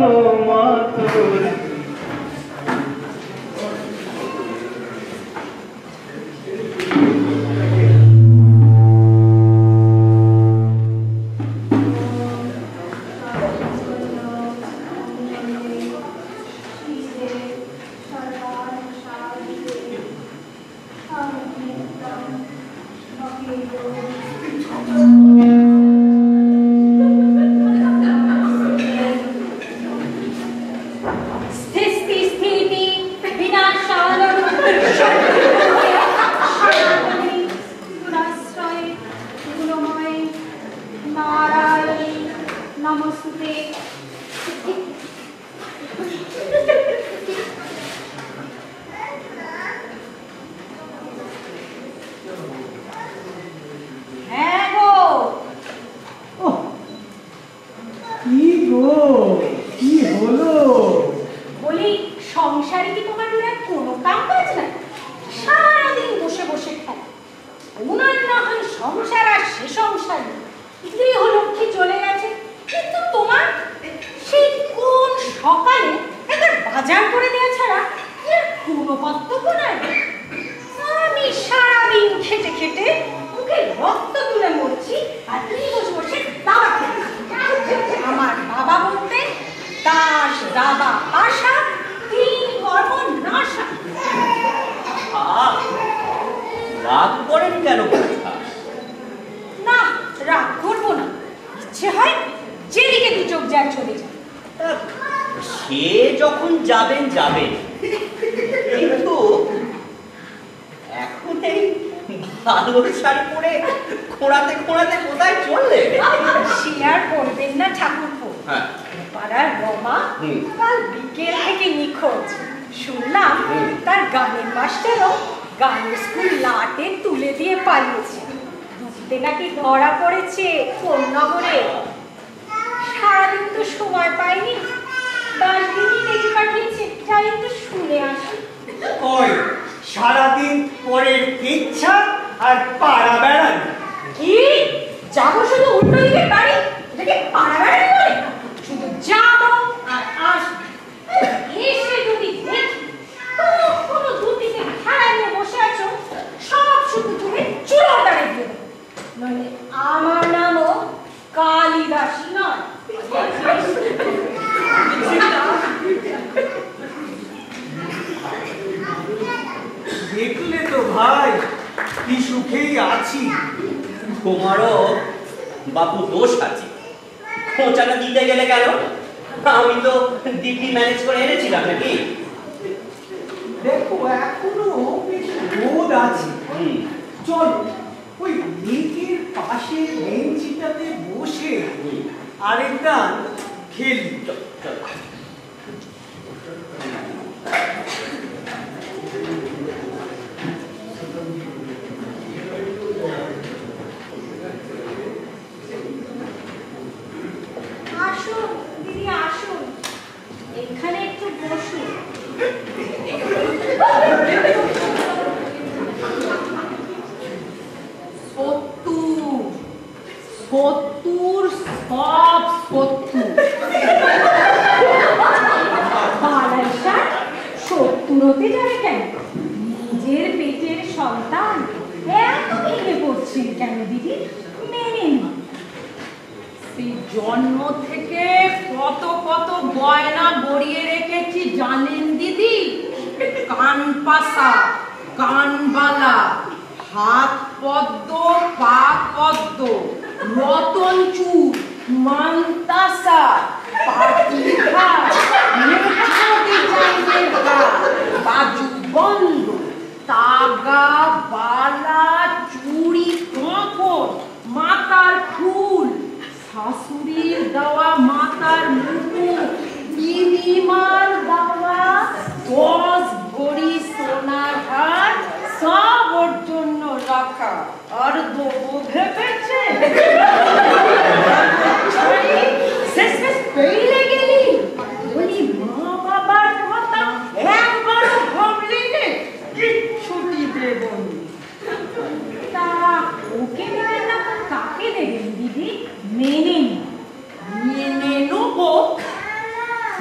মাতুর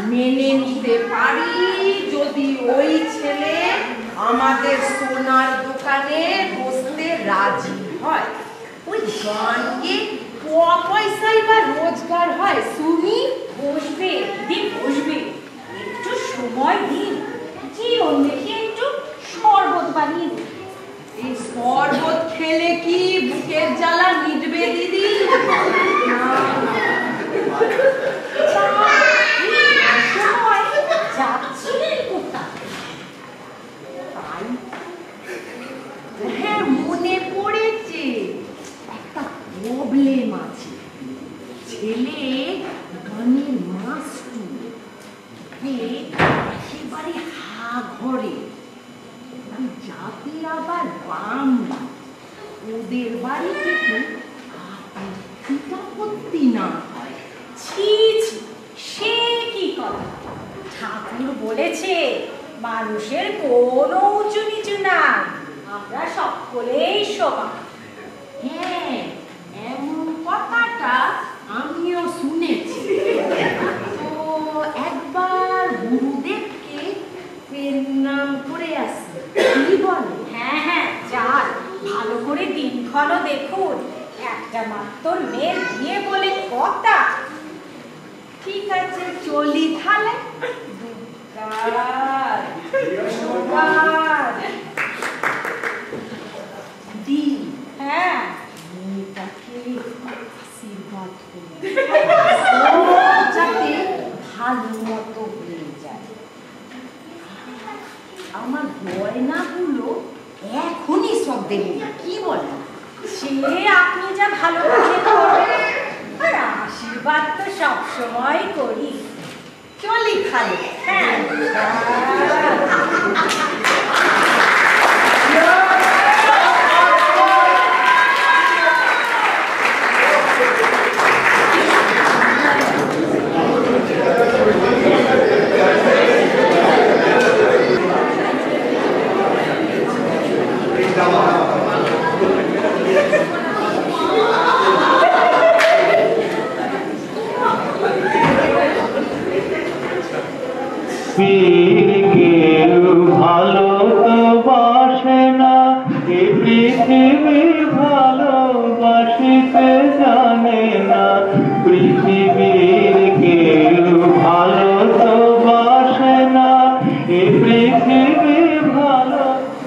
মেনে নিতে পারি যদি ওই ছেলে আমাদের সোনার দোকানে বসতে রাজি হয়। ওই গানকে পয়সাই বা রোজগার হয়। শুনি বসবে দিদি, বসবে, একটু সময় দিন। জীবন দেখে একটু শরবত বানিয়ে দিন। এই শরবত খেলে কি বুকের জ্বালা মিটবে দিদি? যাচ্ছিলেন কোথায়? হ্যাঁ, মনে পড়েছে, একটা প্রবলেম আছে। ছেলে গানের মাস্টু, একেবারে হা ঘরে, যাতে আবার বাম ওদের বাড়ি থেকে আপত্তি না হয়। ছি ছি, সে কি কথা? ঠাকুর বলেছে মানুষের কোনো উঁচু নিচু নাই, আমরা সকলেই সমান। হ্যাঁ, এমন কথাটা আমিও শুনেছি। তো একবার গুরুদেবকে প্রণাম করে আসি, কি বলে? হ্যাঁ হ্যাঁ, যান, ভালো করে দিনক্ষণ দেখুন। একটা মাত্র মেয়ের বিয়ে বলে কথা। ঠিক আছে, চলি তাহলে। দি, হ্যাঁ, মেয়েটাকে আশীর্বাদ করুন, যাতে ভালো মতো হয়ে যায়। আমার গয়নাগুলো এখনই সব দেবে, কি বলে? সে আপনি যা ভালো বুঝে করবেন, আর আশীর্বাদ তো সবসময় করি। চলি খালি। হ্যাঁ, কেউ ভালো তো বাসে না, এ পৃথিবী ভালোবাসিতে জানে না। পৃথিবীর কেউ ভালো তো বাসে না, এ পৃথিবী ভালো।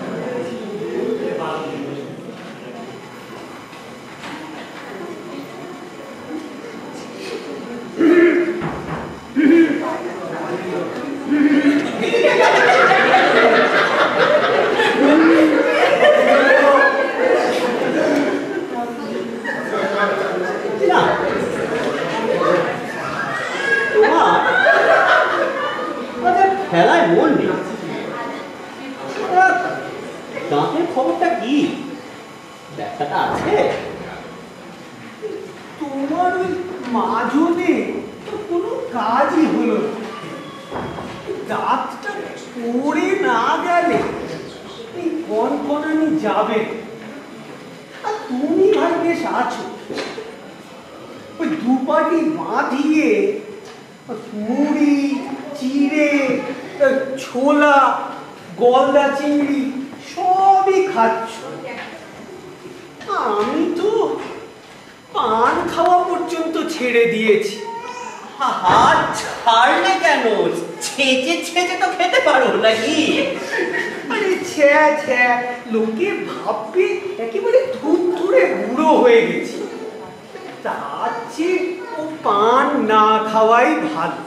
খেলায় মন নেই। দাঁতের খবরটা কি? ব্যবসাটা আছে? তোমার ওই মাজনে তো কোনো কাজই হলো না। দাঁতটা পড়ে না গেলে এই কনকনানি যাবে। আর তুমি ভাই বেশ আছো, ওই দুপাটি বাঁধিয়ে মুড়ি, চিড়ে, ছোলা, গলদা চিংড়ি সবই খাচ্ছ। আমি তো পান খাওয়া পর্যন্ত ছেড়ে দিয়েছি। হাত ছাড়লে কেন? ছেঁচে ছেঁচে তো খেতে পারো নাকি? আরে ছ্যা ছ্যা, লোকে ভাববে একেবারে ধুরধুরে বুড়ো হয়ে গেছি। তার চেয়ে ও পান না খাওয়াই ভালো।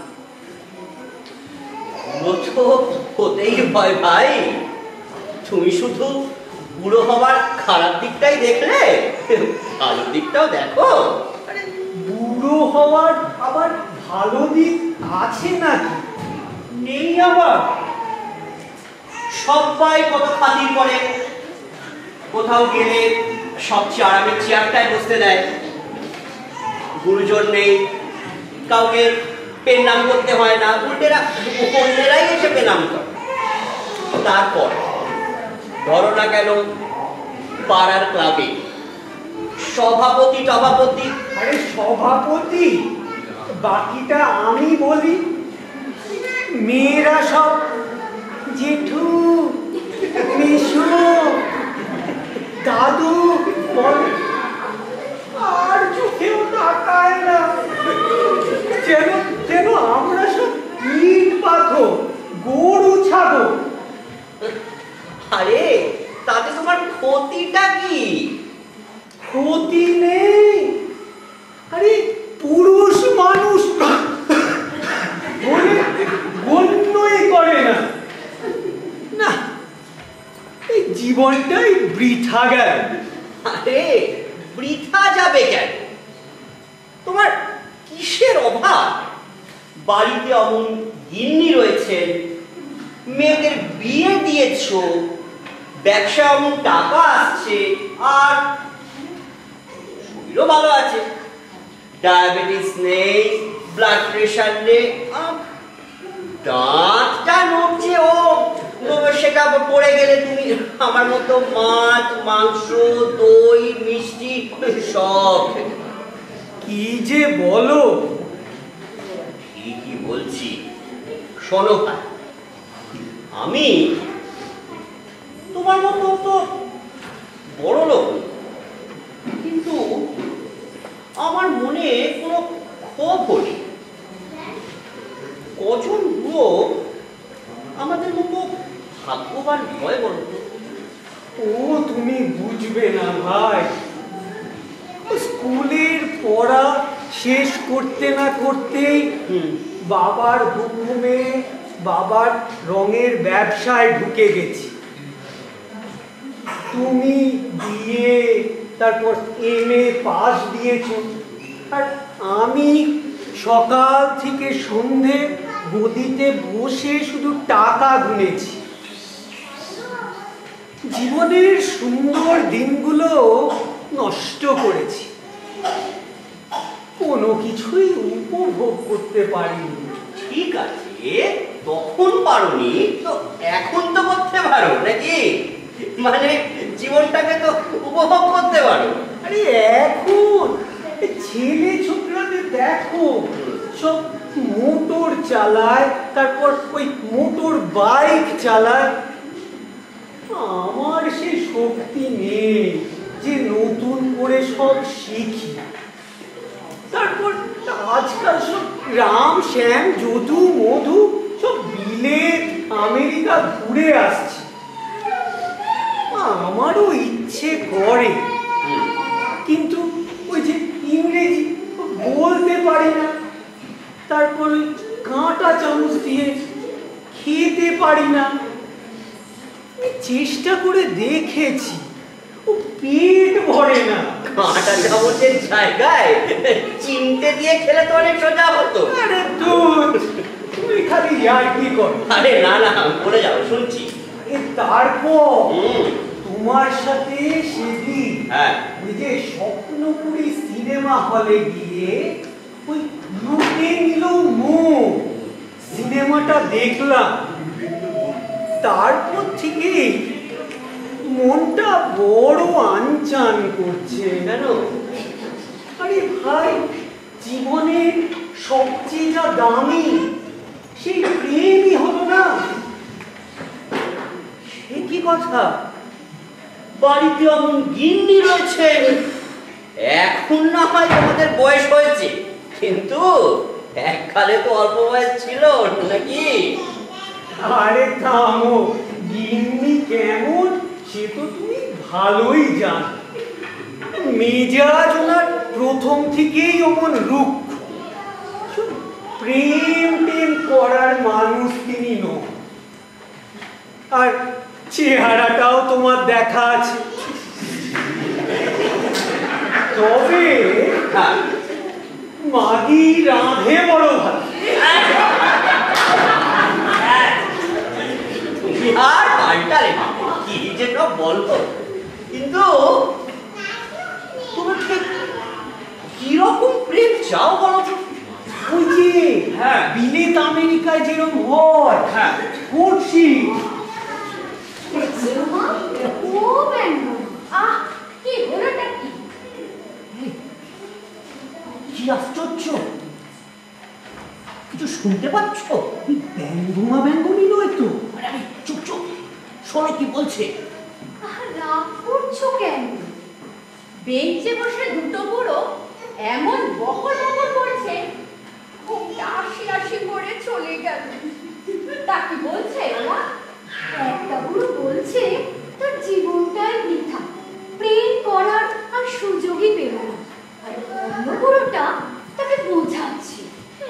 বুড়ো তো হতেই ভয় ভাই। তুমি শুধু বুড়ো হওয়ার খারাপ দিকটাই দেখলে, ভালো দিকটাও দেখো। আরে বুড়ো হওয়ার আবার ভালো দিক আছে নাকি? নেই আবার। সবাই কত খাতির করে, কোথাও গেলে সবচেয়ে আরামের চেয়ারটায় বসতে দেয়। গুরুজন নেই, কাউকে পেনাম করতে হয় না, উল্টেরা অন্যেরাই এসে পেনাম করে। তারপর ধরো না কেন পাড়ার ক্লাবে সভাপতি টভাপতি। আরে সভাপতি, বাকিটা আমি বলি। মেয়েরা সব জেঠু মেশো দাদু বলে, আর চোখেও তাকায় না, যেন যেন আমরা সব ইট পাথর, গরু ছাগল। আরে তাতে তোমার ক্ষতিটা কি? ক্ষতি নেই, আরে পুরুষ মানুষ বলে গণ্যই করে না। না, এই জীবনটাই বৃথা গেল। আরে বৃথা যাবে কেন? তোমার কিসের অভাব? বাড়িতে অমন গিন্নি রয়েছেন, মেয়েদের বিয়ে দিয়েছো, ব্যবসা অমন টাকা আসছে, আর শরীরও ভালো আছে, ডায়াবেটিস নেই, ব্লাড প্রেশার নেই, দাঁতটা নড়ছে, ও সেটা পড়ে গেলে তুমি আমার মতো মাছ মাংস দই মিষ্টি সব। কি যে বলো! ঠিকই বলছি। শোনো ভাই, আমি তোমার মতো তো বড় লোক, কিন্তু আমার মনে কোনো ক্ষোভ নেই। কজন লোক আমাদের মতো ভাগ্যবান হয় বলো তো? ও তুমি বুঝবে না ভাই, স্কুলের পড়া শেষ করতে না করতেই বাবার হুকুমে বাবার রঙের ব্যবসায় ঢুকে গেছি। তুমি বিয়ে, তারপর MA পাস দিয়েছো, আর আমি সকাল থেকে সন্ধে গদিতে বসে শুধু টাকা গুনেছি। জীবনের সুন্দর দিনগুলো নষ্ট করেছি, কোনো কিছুই উপভোগ করতে পারিনি। ঠিক আছে, তখন পারোনি তো এখন তো করতে পারো নাকি? মানে জীবনটাকে তো উপভোগ করতে পারো। আরে এখন ছেলে ছোকরাদের দেখো, সব মোটর চালায়, তারপর ওই মোটর বাইক চালায়। আমার সে শক্তি নেই যে নতুন করে সব শিখি। তারপর আজকাল সব রাম শ্যাম যদু মধু সব বিলেত আমেরিকা ঘুরে আসছে। আমারও ইচ্ছে করে, কিন্তু ওই যে ইংরেজি বলতে পারি না, তারপর ওই কাঁটা চামচ দিয়ে খেতে পারি না। চেষ্টা করে দেখেছি, ও পেট ভরে না। কাঁটা চামচের জায়গায় চিমটে দিয়ে খেলে তো অনেক সোজা হতো। আরে তুমি খালি আর কি কর। আরে না না, বলে যাও, শুনছি। তারপর তোমার সাথে সেদিন ওই যে স্বপ্নপুরী সিনেমা হলে গিয়ে ওই লুকে নিল মুখ সিনেমাটা দেখলাম। তারপর থেকে মনটা বড় আনচান করছে। কেন? আরে ভাই, জীবনের সবচেয়ে যা দামি সেই প্রেমই হলো না। সে কি কথা? বাড়িতে অমন গিন্নি রয়েছে, এখন না হয় তোমাদের বয়স হয়েছে, কিন্তু এককালে তো অল্প বয়স ছিল নাকি? আরে থামো, গিন্নি কেমন সে তো তুমি ভালোই জানো। মেজাজ ওনার প্রথম থেকেই অমন রুক্ষ, প্রেম টেম করার মানুষ তিনি নন। আর চেহারাটাও তোমার দেখা আছে। তবে মাগি রাঁধে বড় ভালো। আর পাল্টালে কি যে সব বলতো, কিন্তু তুমি ঠিক কিরকম প্রেম চাও বলো তো? ওই যে বিলেত আমেরিকায় যেরকম হয় করছি। কি আশ্চর্য! কিছু শুনতে পাচ্ছ? ব্যঙ্গমা ব্যঙ্গমি নয় তো? আরে আমি চুপ চুপ, শোনো কি বলছে। রাগ করছো কেন? বেঞ্চে বসে দুটো বুড়ো এমন বকর বকর করছে, মুখটা হাসি হাসি করে চলে গেল। তা কি বলছে ওরা? একটা বুড়ো বলছে তার জীবনটাই বৃথা, প্রেম করার আর সুযোগই পেল না। আর অন্য বুড়োটা তাকে বোঝাচ্ছে,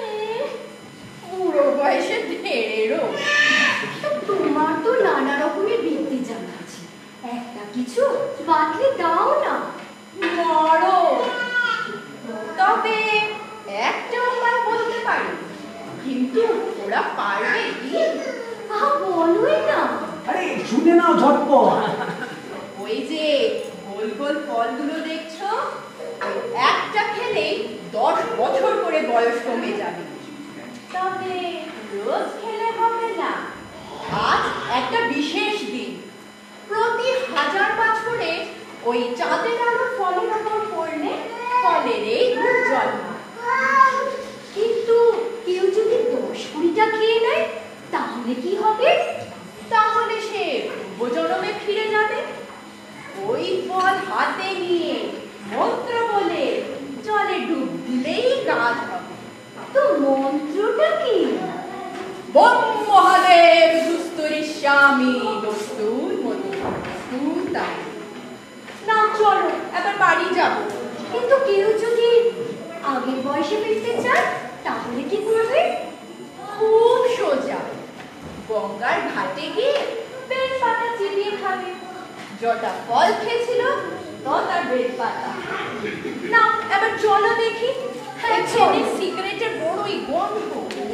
বুড়ো বয়সে ঢেরেরও। তোমার তো নানা রকমের বৃত্তি জানা আছে, একটা কিছু বাতলে দাও না। মরো। তবে একটা উপায় বলতে পারি, কিন্তু ওরা পারবে কি? বলোই না। আরে শুনে নাও ঝটপট। ওই যে গোল গোল ফলগুলো দেখছো, ওই একটা খেলেই 10 বছর করে বয়স কমে যাবে। তবে রোজ খেলে হবে না। আজ একটা বিশেষ দিন, প্রতি 1000 বছরে ওই চাঁদের আলো ফলের ওপর পড়লে ফলের এই রূপ জন্মায়। কিন্তু কেউ যদি 10-20টা খেয়ে নেয় তাহলে কি হবে? তাহলে সে পূর্বজন্মে ফিরে যাবে। ওই ফল হাতে নিয়ে মন্ত্র বলে জলে ডুব দিলেই কাজ হবে। তো মন্ত্রটা কি? বম মহাদেব দুস্তরিষ্যামি দস্তুর মতো সুতাই। না চলো এবার বাড়ি যাব। কিন্তু কেউ যদি আগের বয়সে ফিরতে চায় তাহলে কি করবে? খুব সোজা, গঙ্গার ঘাটে গিয়ে বেলপাতা চিবিয়ে খাবে। যটা ফল খেয়েছিল তটা বেলপাতা। না এবার চলো দেখি। এখানে সিগারেটের বড়ই গন্ধ।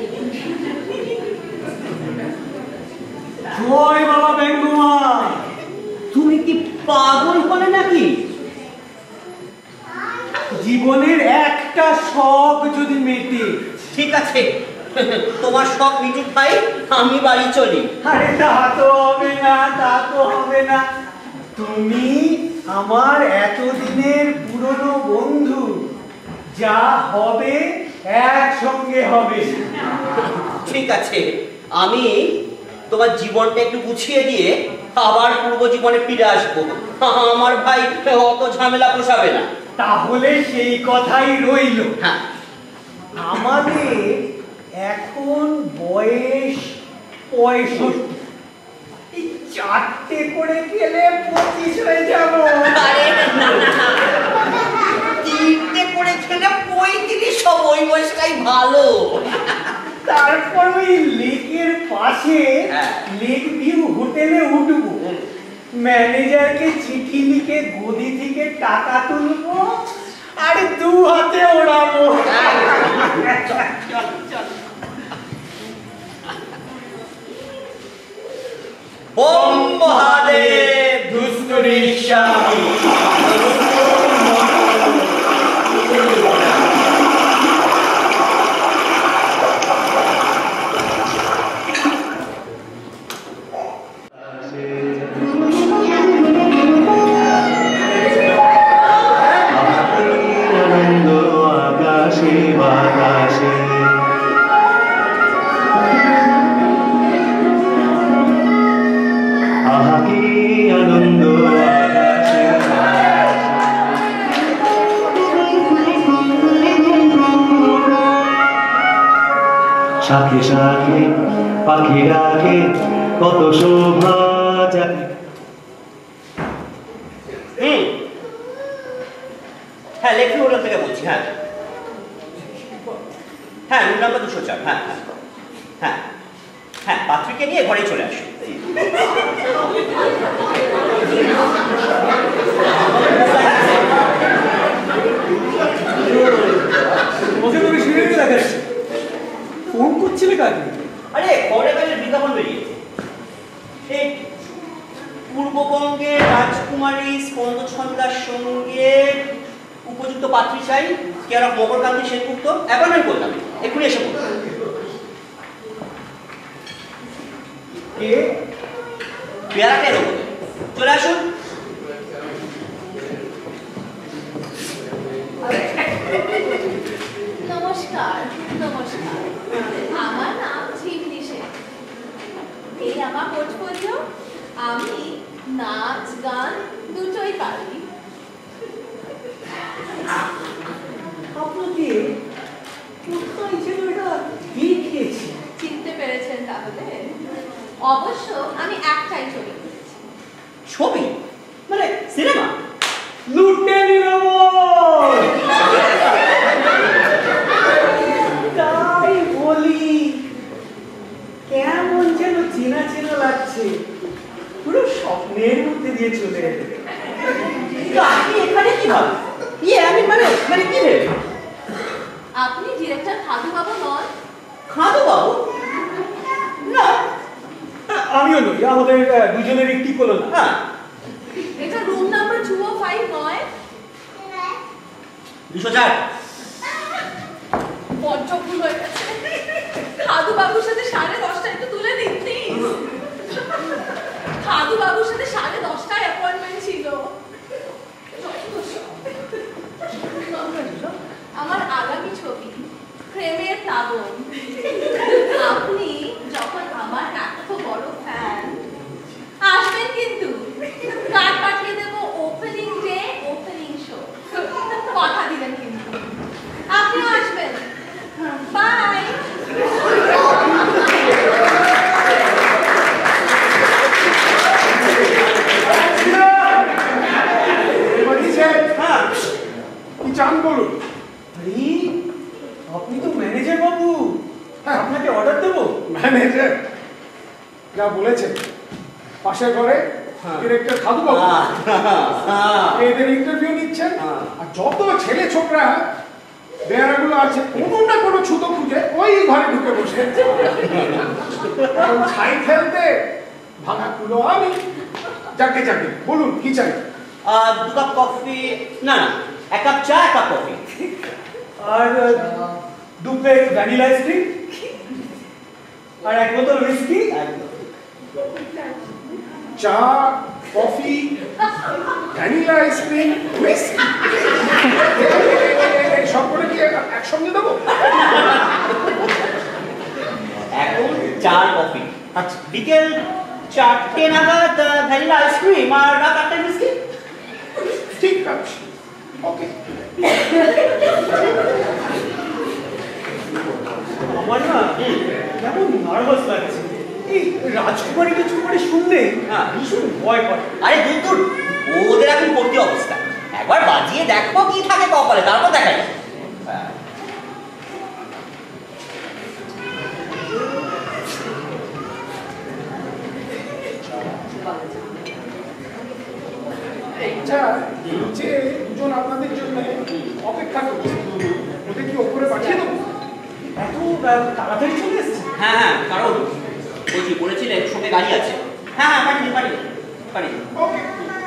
জয় বাবা ব্যঙ্গমা। তুমি কি পাগল হলে নাকি? জীবনের একটা শখ যদি মেটে। ঠিক আছে, তোমার শখ মিটুক ভাই, আমি বাড়ি চলি। আরে তা তো হবে না, তা তো হবে না। তুমি আমার এতদিনের পুরনো বন্ধু, যা হবে একসঙ্গে হবে। ঠিক আছে, আমি তোমার জীবনটা একটু গুছিয়ে দিয়ে আবার পূর্ব জীবনে ফিরে আসবো। আমার ভাই অত ঝামেলা পোষাবে না। তাহলে সেই কথাই রইল। হ্যাঁ, আমাদের এখন বয়স 65। এই 4টে করে খেলে 25 হয়ে যাব। আরে না, 3টে করে খেলে 35 হব, ওই বয়সটাই ভালো। তারপর ওই লেকের পাশে লেক ভিউ হোটেলে উঠবো, ম্যানেজারকে চিঠি লিখে গদি থেকে টাকা তুলবো আর 2 হাতে ওড়াবো। ওম মহাদেব দুস্তরিষ্যামি। আনন্দ আকাশে বাতাসে, আহা কি আনন্দ আকাশে শাখে শাখে পাখি ডাকে, কত শোভা জাগে। হ্যাঁ, লেখি ওটা থেকে বলছি। হ্যাঁ হ্যাঁ, রুম নাম্বার 204। হ্যাঁ হ্যাঁ হ্যাঁ হ্যাঁ, পাত্রীকে নিয়ে ঘরে চলে আসো। ওকে তুমি শুনে নিতে লাগাচ্ছি। ফোন করছিলে কাকে? আরে ঘরে গেলে বিজ্ঞাপন বেরিয়েছে, এই পূর্ববঙ্গের রাজকুমারী স্কন্দছন্দার সঙ্গে উপযুক্ত পাত্রী চাই, care of Makarkanti Sengupta. Appointment করলাম, এক্ষুনি এসে বলুন। কে? পেয়ারাটা এলো, চলে আসুন। নমস্কার। নমস্কার। আমি নাচ গান দুটোই পারি। আপনাকে কোথায় যেন এটা দেখিয়েছি। চিনতে পেরেছেন তাহলে? অবশ্য আমি একটাই ছবি করেছি। ছবি মানে সিনেমা? লুটে নিলাম। তাই বলি কেমন যেন চেনা চেনা লাগছে, পুরো স্বপ্নের মধ্যে দিয়ে চলে এলে। আপনি এখানে কি ভাবে? আমি মানে মানে কি ভেবে? আপনি ডিরেক্টর খাদু বাবু নন? খাদু বাবু? না, আমিও নই, আমাদের দুজনের একটি হলো না। হ্যাঁ, এটা রুম নাম্বার 205 নয়? 204। বড্ড ভুল হয়ে গেছে। খাদু বাবুর সাথে 10:30 একটু তুলে দিন প্লিজ। খাদু বাবুর সাথে 10:30টায় অ্যাপয়েন্টমেন্ট ছিল। আমার আগামী ছবি প্রেমের তাবন। আপনি যখন আমার এত বড় ফ্যান, আসবেন কিন্তু। কার্ড পাঠিয়ে দেবো ওপেনিং ডে, ওপেনিং শো। কথা দিলেন কিন্তু। আপনিও আসবেন। বাই। কি চান বলুন? আপনি তো ম্যানেজার বাবু, আপনাকে অর্ডার দেবো। ম্যানেজার যা বলেছেন, পাশের ঘরে ডিরেক্টর খাদু বাবু এদের ইন্টারভিউ নিচ্ছেন। আর যত ছেলে ছোকরা বেয়ারাগুলো আছে, কোনো না কোনো ছুতো খুঁজে ওই ঘরে ঢুকে বসে। কারণ ছাই ফেলতে ভাঙা কুলো আমি। যাকে যাকে বলুন কি চাই? 2 কাপ কফি, না না, 1 কাপ চা, 1 কাপ কফি। আর 2 প্লেট ভ্যানিলা আইসক্রিম আর 1 বোতল হুইস্কি। চা, কফি, ভ্যানিলা আইসক্রিম, হুইস্কি, সব করে কি একসঙ্গে দেবো? এখন 4 কফি, আচ্ছা, বিকেল 4টে নাগাদ ভ্যানিলা আইসক্রিম আর রাত 8টায় বিস্কিট। ঠিক আছে, ওকে। আমার না কেমন নার্ভাস লাগছে। এই রাজকুমারী কিছু করে শুনলে ভীষণ ভয় করে। আরে দূর, ওদের এখন ভর্তি অবস্থা। একবার বাজিয়ে দেখো কি থাকে কপালে, তারপর দেখা যাবে। আচ্ছা, নিচে দুজন আপনাদের জন্য অপেক্ষা করছে, ওদের কি ওপরে পাঠিয়ে দেবো? এত তাড়াতাড়ি চলে এসছে? হ্যাঁ, কারণ বলেছিলেন সঙ্গে গাড়ি আছে। হ্যাঁ, পাঠিয়ে ওকে।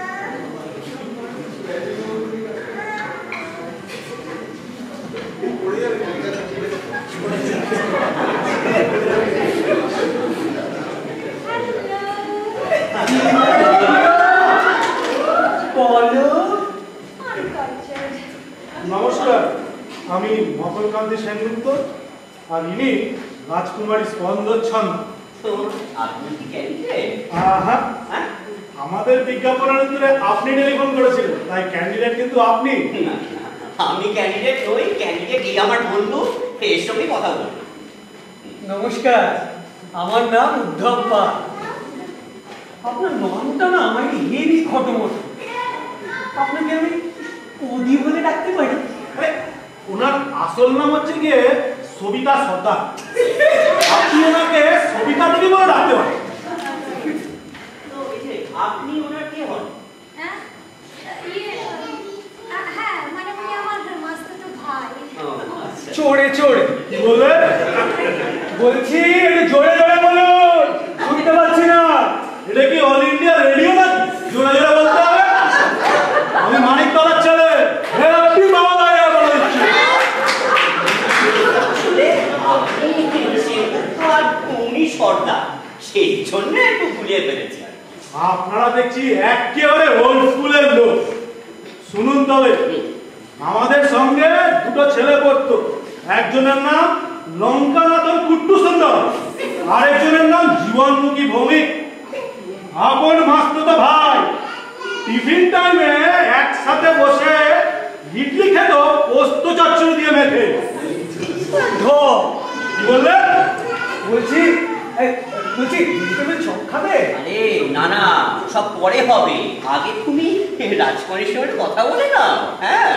নমস্কার, আমি মকরকান্তি সেনগুপ্ত আর ইনি রাজকুমারী স্পন্দচ্ছন্দ। আপনি কি ক্যান্ডিডেট? আহা, আমাদের বিজ্ঞাপনের উত্তরে আপনি টেলিফোন করেছিলেন, তাই ক্যান্ডিডেট কিন্তু আপনি। আমি ক্যান্ডিডেট নই, ক্যান্ডিডেট এই আমার বন্ধু, এর সঙ্গে কথা বলুন। নমস্কার, আমার নাম উদ্ধব পাল। আপনার নামটা না আমার হেভি খটোমটো। আপনাকে আমি ওদি বলে ডাকতে পারি? ওনার আসল নাম হচ্ছে গিয়ে সবিতা সর্দার। আপনি ওনাকে সবিতা দেবী বলে ডাকতে পারেন। আপনি ওনার কে হন? হ্যাঁ মানে উনি আমার মাস্তুতো ভাই। চোরে চোরে কি বলবে? বলছি, একটু জোরে জোরে বলুন, শুনতে পাচ্ছি না। এটা কি অল ইন্ডিয়া রেডিও নাকি? জোরে জোরে বলতে হবে। আমি মানিকতলার ছেলে, হ্যাপি বাবা ভাইয়া বলে দিচ্ছি। উনি সর্দার, সেই জন্য একটু গুলিয়ে ফেলেছি। আপনারা দেখছি একেবারে ওল্ড স্কুলের লোক। শুনুন তবে, আমাদের সঙ্গে দুটো ছেলে পড়তো। একজনের নাম লঙ্কানাথন কুট্টু সুন্দর, আরেকজনের নাম জীবনমুখী ভৌমিক। আপন মাস্তুতো ভাই টিফিন টাইমে একসাথে বসে ইডলি খেত পোস্ত চচ্চড়ি দিয়ে মেখে। কি বললে? বলছি তুমি চপ খাবে? আরে না না, সব পরে হবে, আগে তুমি রাজকুমারীর সঙ্গে কথা বলে না। হ্যাঁ,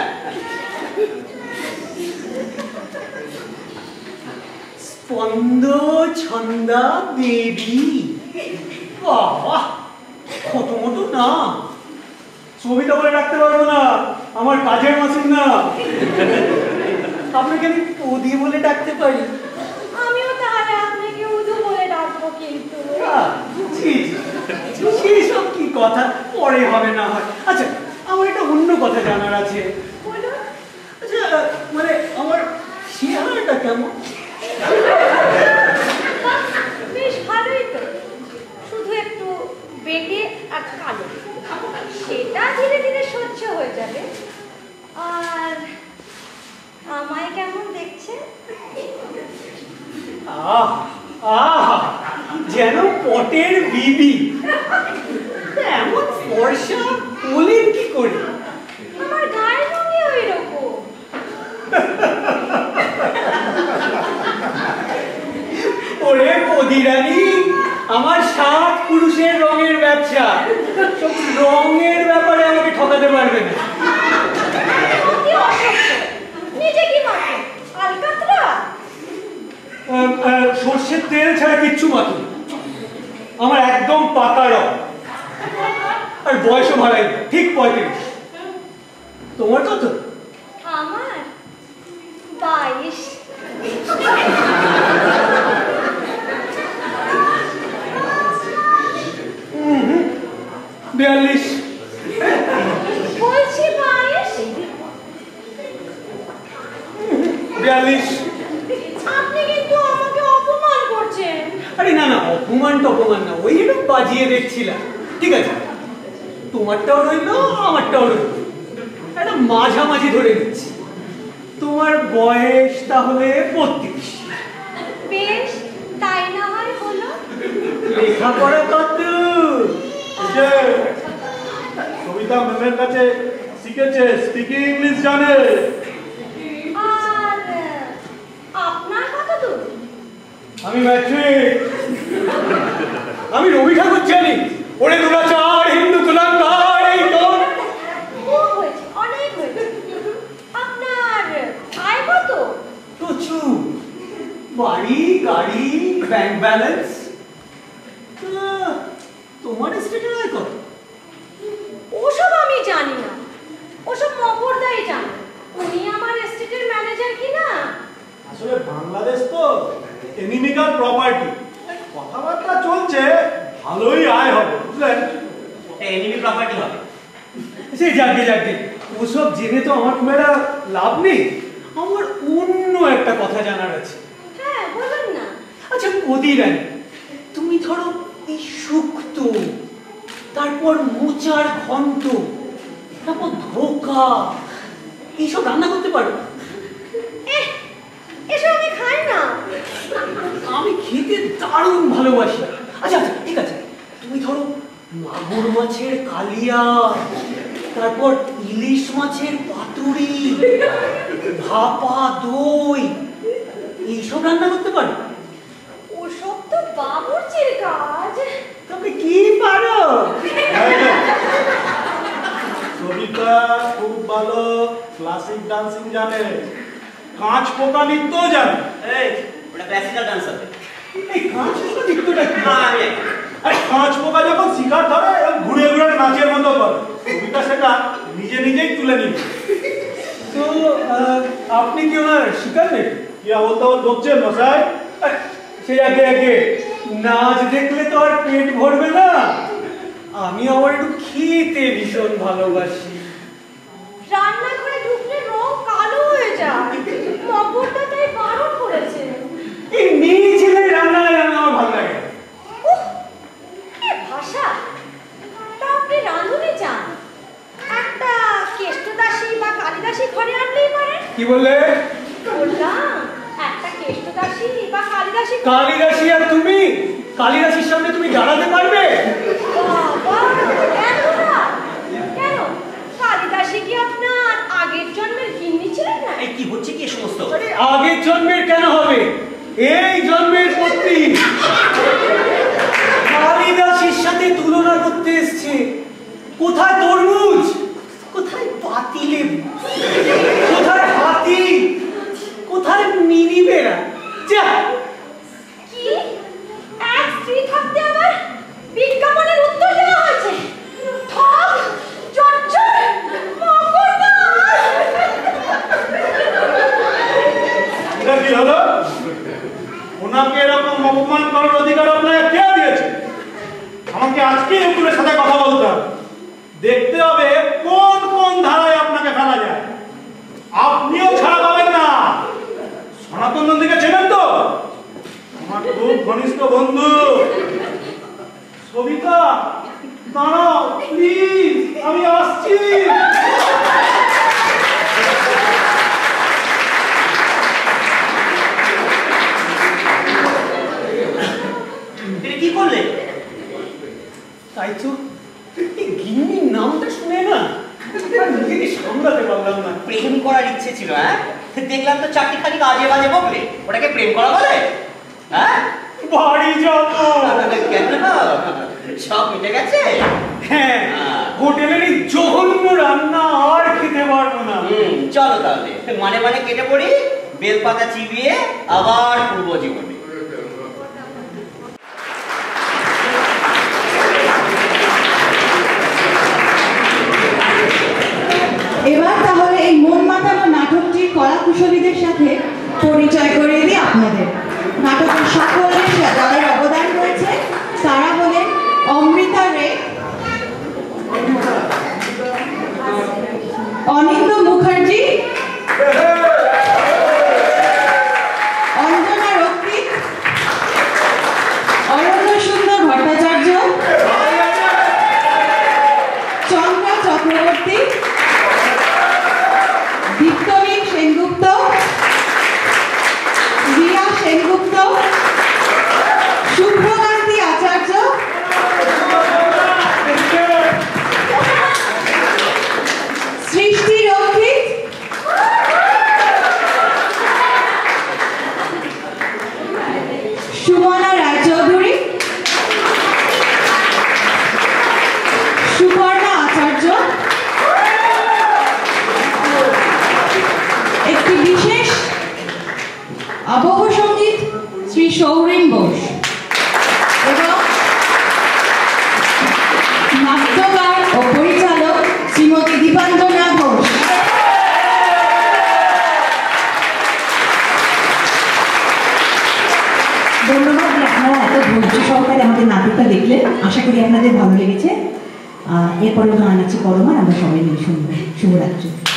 স্পন্দ ছন্দা বেবি, বাবা কত মতো না, ছবিটা বলে রাখতে পারবো না, আমার কাজের মাসির না। আপনাকে আমি পদি বলে ডাকতে পারি। আমিও তাহলে আপনাকে উদু বলে ডাকবো, কিন্তু সেসব কি কথা, পরে হবে না হয়। আচ্ছা, আমার একটা অন্য কথা জানার আছে। আচ্ছা, মানে আমার চেহারাটা কেমন? বেশ ভালোই তো, শুধু একটু বেটে আর কালো, সেটা ধীরে ধীরে সহ্য হয়ে যাবে। আর আমায় কেমন দেখছে? যেন পটের বিবি, এমন ফর্সা বলেন কি করে? আমার গায়ের রঙে ওই রকম। ওরে পদিরানি, আমার 60 পুরুষের রঙের ব্যবসা, সব রঙের ব্যাপারে আমাকে ঠকাতে পারবে না। নিজে কি মাখো? আলকাতরা? সর্ষের তেল ছাড়া কিচ্ছু মাখি, আমার একদম পাকা রং, আর বয়সও ভাড়াই ঠিক 35। তোমার কত? আমার 22। 42। বলছি 22। 42। আপনি কিন্তু আমাকে অপমান করছেন। আরে না না, অপমান টপমান না, ওই একটু বাজিয়ে দেখছিলাম। ঠিক আছে, তোমারটাও রইলো আমারটাও রইলো, একটা মাঝামাঝি ধরে নিচ্ছি। তোমার বয়স তাহলে 32। বেশ, তাই না হয় হলো। লেখাপড়া কত? কবিতা ম্যামের কাছে শিখেছে, স্পিকিং ইংলিশ জানে। আর আপনার কত দূর? আমি ম্যাট্রিক। আমি রবি ঠাকুর জানি, ওরে দুরাচার হিন্দু কুলাঙ্গার, এই তোর। খুব হয়েছে, অনেক হয়েছে। আপনার আয় কত? প্রচুর, বাড়ি গাড়ি ব্যাংক ব্যালেন্স। তোমার স্টেটের আয় কত? ওসব আমি জানি না, ওসব মকরদাই জানে। উনি আমার এস্টেটের ম্যানেজার কি না? আসলে বাংলাদেশ তো এনিমিক্যাল প্রপার্টি, কথাবার্তা চলছে, ভালোই আয় হবে, বুঝলেন? এনিমি প্রপার্টি হবে। সে যাকে ওসব জেনে তো আমার খুব একটা লাভ নেই। আমার অন্য একটা কথা জানার আছে। হ্যাঁ, বলুন না। আচ্ছা পদিরানি, তুমি ধরো এই শুক্তো, তারপর মোচার ঘন্ট, তারপর ধোকা, এইসব রান্না করতে পারো? এসব আমি খাই না। আমি খেতে দারুণ ভালোবাসি। আচ্ছা আচ্ছা, ঠিক আছে, তুমি ধরো মাগুর মাছের কালিয়া, তারপর ইলিশ মাছের পাতুরি, ভাপা দই, এইসব রান্না করতে পারো? ওসব তো বাবুর্চির কাজ। তবে কি পারো? কবিতা খুব ভালো ক্লাসিক ডান্সিং জানে, কাঁচ পোকা নৃত্যও জানে। এই, ওটা ক্লাসিক্যাল ডান্স হবে। এই কাঁচ পোকা নৃত্যটা কি? আরে কাঁচ পোকা যখন শিকার ধরে ঘুরে ঘুরে নাচের মতো করে, কবিতা সেটা নিজে নিজেই তুলে নিবে। তো আপনি কি ওনার শিকার নেই? কি বলতে বলছেন মশাই? সেই আগে নাচ দেখলে তো আর পেট ভরবে না। আমি আমার একটু খেতে ভীষণ ভালোবাসি। রান্নাঘরে ঢুকলে রং কালো হয়ে যায়, মকরটা তাই বারণ করেছে। এই মেয়ে ছেলে রান্না আমার ভালো লাগে। কি ভাষা! তা আপনি রাঁধুনি চান, একটা কেষ্টদাসী বা কালিদাসী ঘরে আনলেই পারেন। কি বললে? বললাম একটা কেষ্টদাসী বা কালিদাসী কালিদাসী কালিদাসী আর তুমি কালিদাসীর সামনে তুমি দাঁড়াতে পারবে? বাবা, এত না। কেন কালিদাসী কি আপনার আগের জন্মের গিন্নি ছিলেন না? এই কি হচ্ছে কি এ সমস্ত? আরে আগের জন্মের কেন হবে, এই জন্মের পত্নী। কালিদাসীর সাথে তুলনা করতে এসছে। কোথায় তরমুজ, কোথায় পাতিলেবু, কোথায় হাতি, কোথায় মিনি বেড়া। যা, কি এক স্ত্রী থাকতে আবার বিজ্ঞাপনের উত্তর দেওয়া হয়েছে? ঠক, চচ্চড়, মকরদা। এটা কি হলো? ওনাকে এরকম অপমান করার অধিকার আপনাকে কে দিয়েছে? আমাকে আজকে উকিলের সাথে কথা বলতে হবে। দেখতে হবে কোন কোন ধারায় আপনাকে ফেলা যায়। আপনিও ছাড়া পাবেন না। সনাতন নন্দীকে চেনেন তো? আমার খুব ঘনিষ্ঠ বন্ধু। সবিতা, দাঁড়াও প্লিজ, আমি আসছি। এটা কি করলে? তাই তো এই গিন্নির নামটা শুনে না নিজেকে সামলাতে পারলাম না। প্রেম করার ইচ্ছে ছিল? হ্যাঁ, দেখলাম তো চারটি খালি আজে বাজে বকলে। ওটাকে প্রেম করা বলে? হ্যাঁ, বাড়ি যাবো। কেন, সব মিটে গেছে? হ্যাঁ, হোটেলের এই জঘন্য রান্না আর খেতে পারবো না। চলো তাহলে মানে মানে কেটে পড়ি, বেলপাতা চিবিয়ে আবার পূর্ব জীবনে। এবার তাহলে এই মন মাতানো নাটকটির কলাকুশলীদের সাথে পরিচয় করিয়ে দিই আপনাদের। নাটকের সকলের যাদের অবদান রয়েছে তারা হলেন অমৃতা রে, অনিন্দ মুখার্জি, অঞ্জনা রক্ষিত, অরণ্য সুন্দর ভট্টাচার্য, চন্দ্রা চক্রবর্তী, দীপ্তবীর সেনগুপ্ত, রিয়া সেনগুপ্ত, শুভ্রকান্তি আচার্য, সৃষ্টি রক্ষিত, সুমনা রায়চৌধুরী, সুপর্ণা আচার্য, একটি বিশেষ আবহ সঙ্গীত শ্রী সৌরেন বোস এবং নাট্যকার ও পরিচালক শ্রীমতী দীপাঞ্জনা ঘোষ। ধন্যবাদ যে আপনারা এত ধৈর্য সহকারে আমাদের নাটকটা দেখলেন। আশা করি আপনাদের ভালো লেগেছে। এরপরে গান আছে পরমার, আমরা সবাই মিলে শুনবো। শুভরাত্রি।